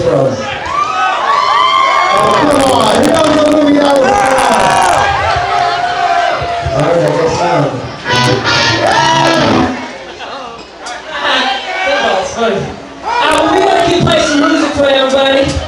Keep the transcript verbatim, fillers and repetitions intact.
Fitzgeralds. Oh, come on. Who knows what movie that was from? Alright, I guess so. Uh, we're going to keep playing some music for everybody.